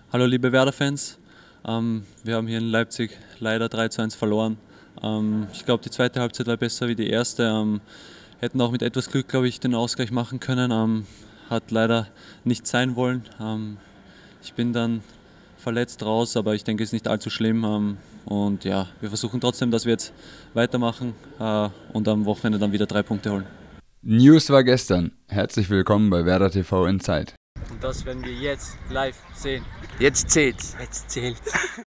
Hallo liebe Werder-Fans, wir haben hier in Leipzig leider 3:1 verloren. Ich glaube, die zweite Halbzeit war besser wie die erste. Hätten auch mit etwas Glück, glaube ich, den Ausgleich machen können. Hat leider nicht sein wollen. Ich bin dann verletzt raus, aber ich denke, es ist nicht allzu schlimm. Und ja, wir versuchen trotzdem, dass wir jetzt weitermachen und am Wochenende dann wieder 3 Punkte holen. News war gestern. Herzlich willkommen bei Werder TV Inside. Und das werden wir jetzt live sehen. Jetzt zählt's. Jetzt zählt's.